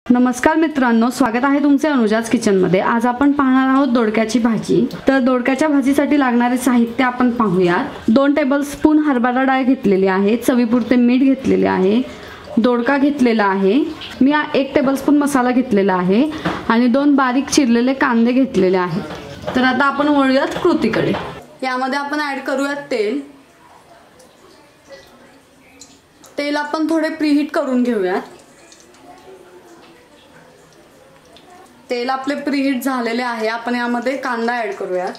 नमस्कार मित्रांनो, स्वागत आहे तुमचे अनुजाज किचन मध्ये। आज आपण पाहणार आहोत दोडक्याची भाजी। तर दोडक्याच्या भाजीसाठी लागणारे साहित्य आपण पाहूयात। 2 टेबलस्पून हरभरा डाळ घेतलेली आहे, चवीपुरते मीठ घेतलेले आहे, दोडका घेतलेला आहे, मी 1 टेबलस्पून मसाला घेतलेला आहे आणि 2 बारीक चिरलेले कांदे घेतलेले आहेत। तर आता आपण वळूयात कृतीकडे। यामध्ये आपण ऍड करूयात तेल। तेल आपण थोडे प्रीहीट करून घेऊयात। तेल आपले प्रीहीट झालेले आहे। आपण यामध्ये कांदा ऍड करूयात।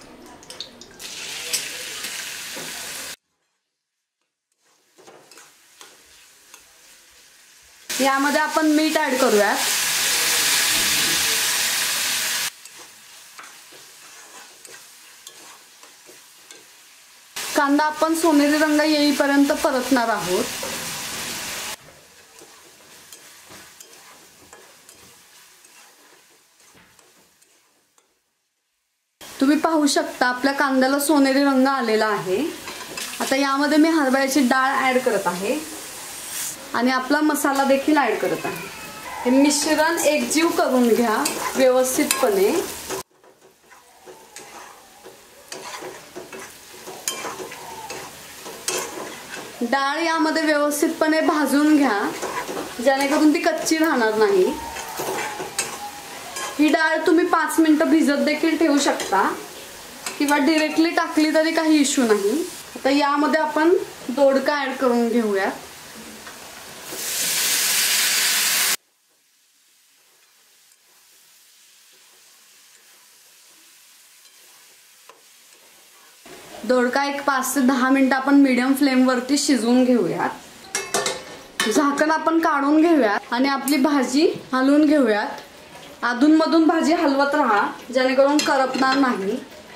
यामध्ये आपण मीठ ऍड करूयात। कांदा आपण सोनेरी रंग येईपर्यंत परतणार आहोत। तुम्ही पाहू शकता आपल्या कांद्याला सोनेरी रंग आलेला आहे। आता यामध्ये मी हरभऱ्याची डाळ ऍड करत आहे आणि आपला मसाला देखील ऍड करत आहे। हे मिश्रण एकजीव करून घ्या व्यवस्थितपणे। डाळ यामध्ये व्यवस्थितपणे भाजून घ्या, जेणेकरून ती कच्ची राहणार नाही। ही डाळ तुम्ही 5 मिनिटं भिजत देखील ठेवू शकता किंवा डायरेक्टली टाकली तरी काही इश्यू नाही। आता यामध्ये आपण दोडका ऍड करून घेऊया। दोडका एक 5 ते 10 मिनिटं आपण मीडियम फ्लेम वरती शिजवून घेऊयात। झाकण आपण काढून घेऊयात आणि आपली भाजी हलवून घेऊयात। अधूनमधून भाजी हलवत राहा, जेणेकरून करपणार नाही।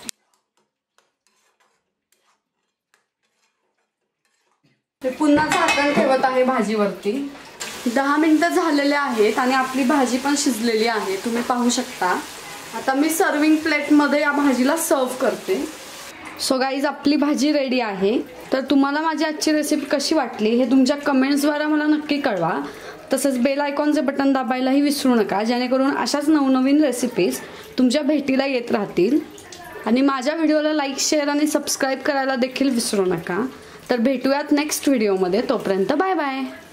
ते पुन्हा झाकण ठेवत आहे भाजीवरती। 10 मिनिटं झालेले आहेत आणि आपली भाजी पण शिजलेली आहे, तुम्ही पाहू शकता। आता मी सर्विंग प्लेट मध्ये या भाजीला सर्व करते। सो गाईज, आपली भाजी रेडी आहे। तर तुम्हाला माझी आजची रेसिपी कशी वाटली हे तुमच्या कमेंट्सद्वारे मला नक्की कळवा। तसेच बेल आयकॉनचे बटन दाबायलाही विसरू नका, जेणेकरून अशाच नवनवीन रेसिपीज तुमच्या भेटीला येत राहतील। आणि माझ्या व्हिडिओला लाईक, शेअर आणि सबस्क्राईब करायला देखील विसरू नका। तर भेटूयात नेक्स्ट व्हिडिओमध्ये। तोपर्यंत बाय बाय।